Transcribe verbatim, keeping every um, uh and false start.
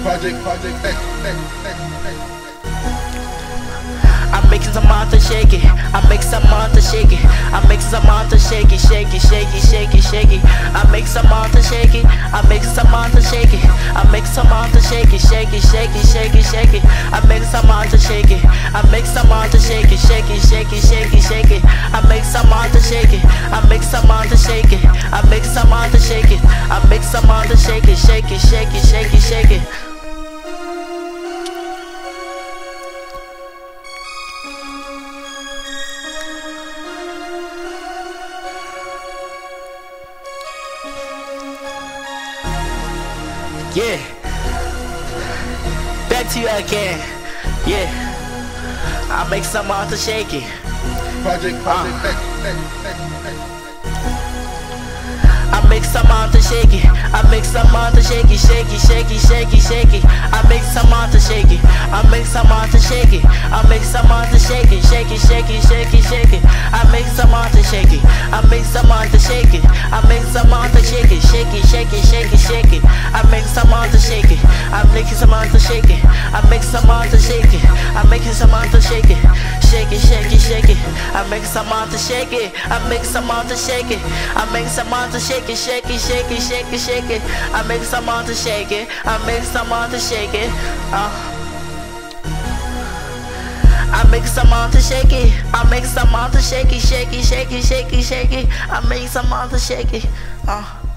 Project, project, hey, hey, hey, hey. I'm making some monster shake it. I make some monster shake it. I make some monster shake it, shake it, shake it, shake it, shake it. I make some monster shake it. I make some monster shake it. I make some monster shake it, shake it, shake it, shake it, shake it. I make some monster shake it. I make some monster shake it, shake it, shake it, shake it, shake it. I make some monster shake it. I make some monster shake it. I make some monster shake it. I make some monster shake it, shake it, shake it, shake it, shake it. Yeah, back to you again. Yeah, I make some monster shake it. Project, project, uh. hey, hey, hey, hey. I make some monster shake it. I make some monster shake it, shake it, shake it, shake it, shake it. I make some monster shake it. I make some monster shake it. I make some monster shake it, shake it, shake it, shake it, shake it. I make some monster shake it. I make some monster shake it. I make some monster shake it, shake it, shake it, shake it, shake it. I make some monster shake it. I'm making some monster shake it. I make some monster shake it. I'm making some monster shake it, shake it, shake it, shake it. I make some monster shake it. I make some monster shake it. I make some monster shake it, shake it, shake it, shake it, shake it. I make some monster shake it. I make some monster shake it. Uh. I make some monster shake it. I make some monster shake it, shake it, shake it, shake it, shake it. I make some monster shake it. Uh.